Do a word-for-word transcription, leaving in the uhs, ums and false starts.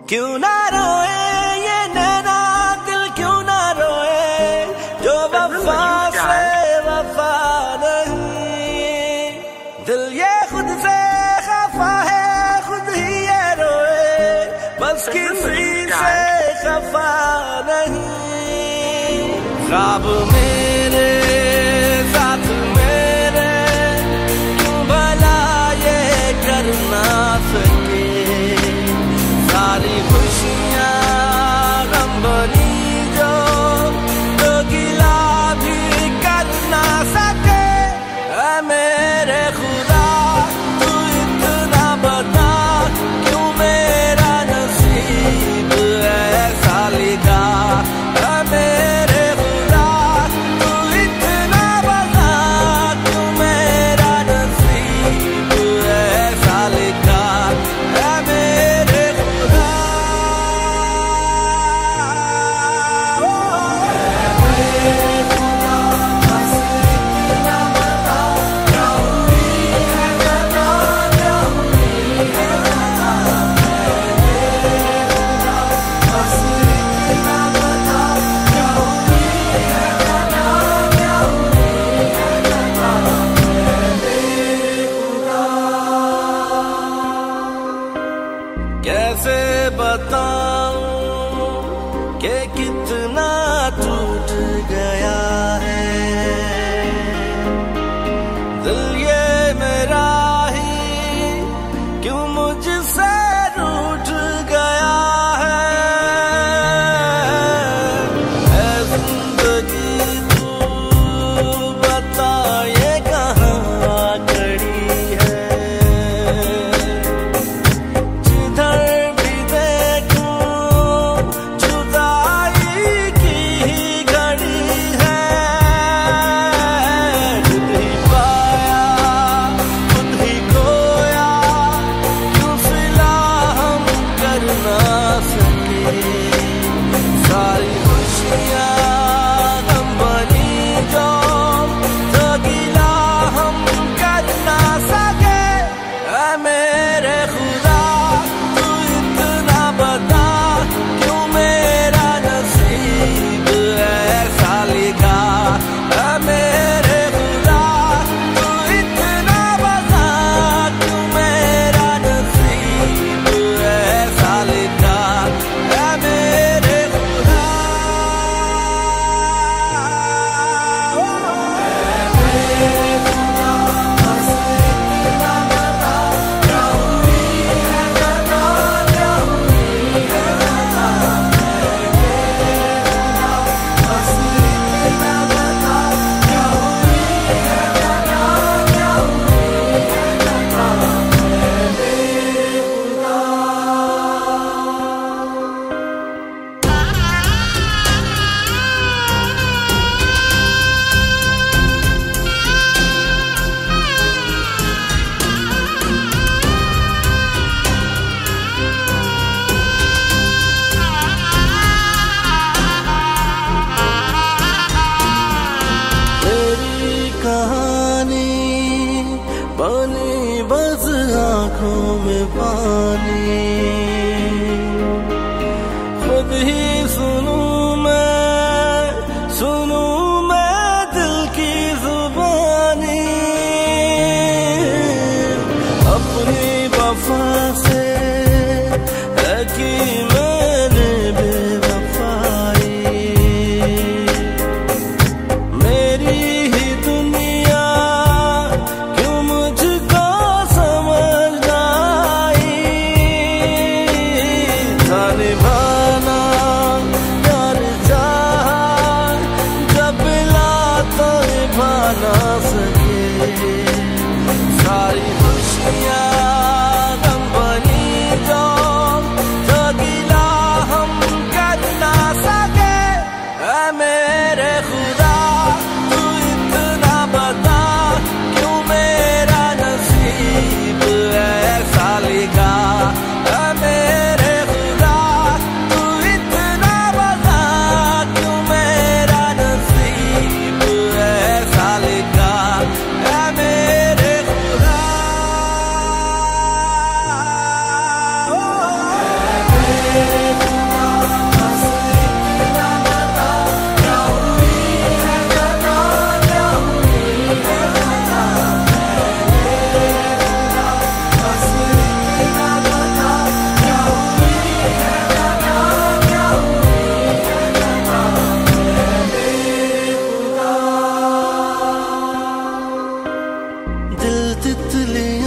क्यों ना रोए ये नैना दिल क्यों ना रोए जो वफा से वफा नहीं। दिल ये खुद से खफा है खुद ही ये रोए बस किसी से खफा नहीं। ख्वाब मेरे साथ मेरे क्यों भला ये कर ना सके सारी खुशियाँ गम बनी जो तो गिला भी कर ना सके। ऐ मेरे खुदा तू इतना बता क्यों मेरा नसीब ऐसा लिखा। ऐ मेरे खुदा तू इतना बता क्यों मेरा नसीब ऐसा लिखा। ऐ मेरे खुदा कैसे बताऊं कि कितना टूट गया है दिल ये मेरा ही क्यों मुझसे रूठ गया है। ऐ जिंदगी तू बता ये कहाँ खड़ी है जिधर भी देखूं जुदाई की ही घड़ी है। खुद ही पाया खुद ही खोया क्यों सिला हम कर ना सके सारी खुशियाँ गम बनी जो तो गिला हम कर ना सके। ऐ मेरे खुदा तू इतना बता क्यों मेरा नसीब ऐसा लिखा। ऐ मेरे खुदा तू इतना बता क्यों मेरा नसीब ऐसा लिखा। ऐ मेरे खुदा तेरी कहानी बनी बस आँखों में पानी खुद ही सुनूं मैं सुनूं मैं दिल की जुबानी अपनी वफा से है कि मैंने बेवफाई मेरी ही दुनिया क्यों मुझको समझ ना आई। तितली